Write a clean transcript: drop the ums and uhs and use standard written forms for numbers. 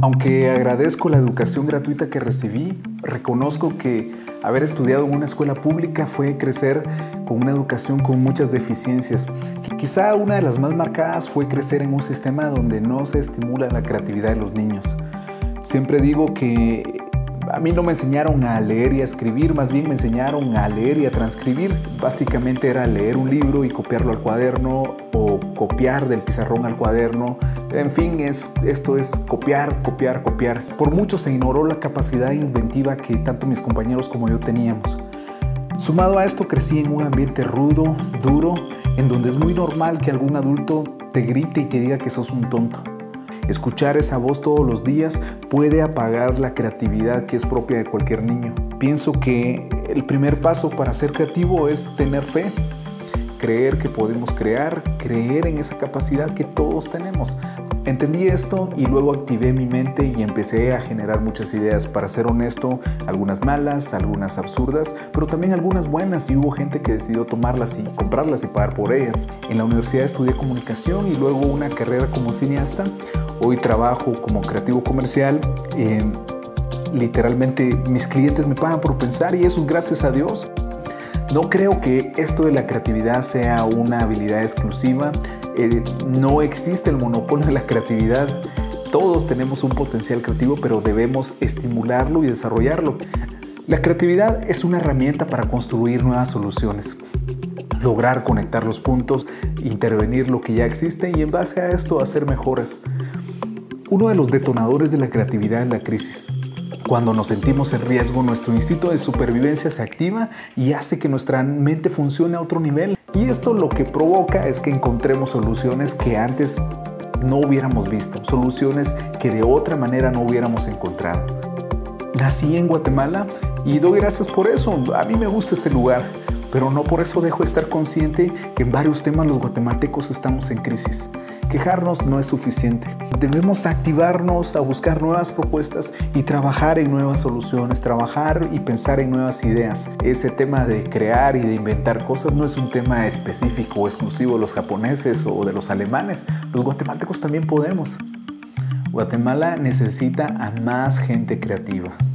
Aunque agradezco la educación gratuita que recibí, reconozco que haber estudiado en una escuela pública fue crecer con una educación con muchas deficiencias. Quizá una de las más marcadas fue crecer en un sistema donde no se estimula la creatividad de los niños. Siempre digo que a mí no me enseñaron a leer y a escribir, más bien me enseñaron a leer y a transcribir. Básicamente era leer un libro y copiarlo al cuaderno o copiar del pizarrón al cuaderno. En fin, esto es copiar, copiar, copiar. Por mucho se ignoró la capacidad inventiva que tanto mis compañeros como yo teníamos. Sumado a esto, crecí en un ambiente rudo, duro, en donde es muy normal que algún adulto te grite y te diga que sos un tonto. Escuchar esa voz todos los días puede apagar la creatividad que es propia de cualquier niño. Pienso que el primer paso para ser creativo es tener fe, creer que podemos crear, creer en esa capacidad que todos tenemos. Entendí esto y luego activé mi mente y empecé a generar muchas ideas. Para ser honesto, algunas malas, algunas absurdas, pero también algunas buenas, y hubo gente que decidió tomarlas y comprarlas y pagar por ellas. En la universidad estudié comunicación y luego una carrera como cineasta. Hoy trabajo como creativo comercial. Literalmente mis clientes me pagan por pensar y eso es gracias a Dios. No creo que esto de la creatividad sea una habilidad exclusiva. No existe el monopolio de la creatividad. Todos tenemos un potencial creativo, pero debemos estimularlo y desarrollarlo. La creatividad es una herramienta para construir nuevas soluciones, lograr conectar los puntos, intervenir lo que ya existe y en base a esto hacer mejoras. Uno de los detonadores de la creatividad es la crisis. Cuando nos sentimos en riesgo, nuestro instinto de supervivencia se activa y hace que nuestra mente funcione a otro nivel. Y esto lo que provoca es que encontremos soluciones que antes no hubiéramos visto, soluciones que de otra manera no hubiéramos encontrado. Nací en Guatemala y doy gracias por eso. A mí me gusta este lugar, pero no por eso dejo de estar consciente que en varios temas los guatemaltecos estamos en crisis. Quejarnos no es suficiente. Debemos activarnos a buscar nuevas propuestas y trabajar en nuevas soluciones, trabajar y pensar en nuevas ideas. Ese tema de crear y de inventar cosas no es un tema específico o exclusivo de los japoneses o de los alemanes. Los guatemaltecos también podemos. Guatemala necesita a más gente creativa.